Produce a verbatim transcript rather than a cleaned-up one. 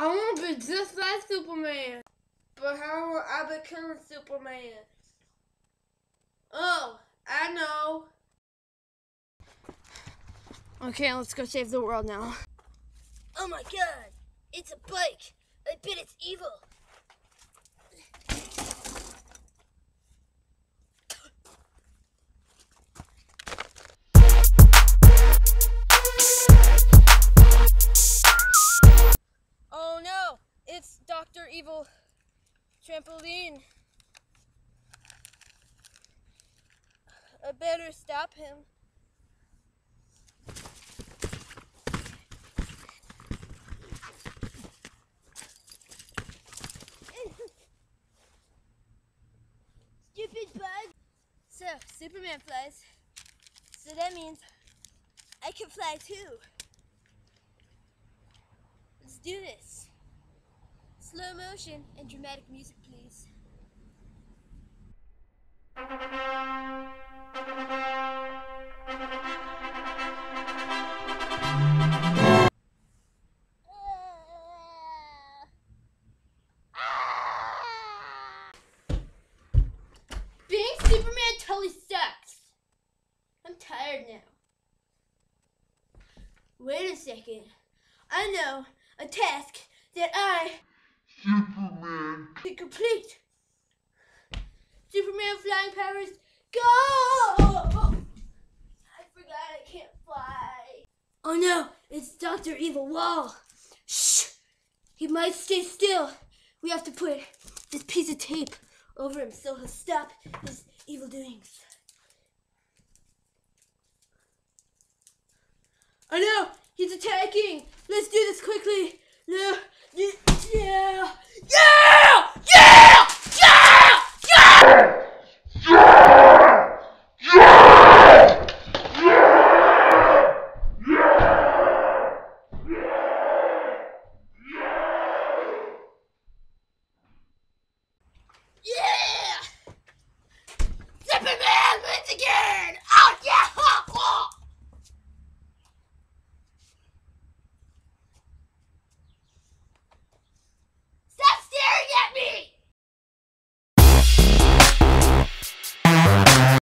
I want to be just like Superman. But how will I become Superman? Oh, I know. Okay, let's go save the world now. Oh my god, it's a bike. I bet it's evil. Oh no, it's Doctor Evil Trampoline. I better stop him. Stupid bug. So, Superman flies. So that means I can fly too. Let's do this. Slow motion and dramatic music, please. Being Superman totally sucks. I'm tired now. Wait a second. I know a task that I Superman can complete. Superman flying powers, go! I forgot I can't fly. Oh no, it's Doctor Evil Wall. Shh! He might stay still. We have to put this piece of tape over him so he'll stop his evil doings. Oh no! He's attacking! Let's do this quickly! No! Yeah! Yeah!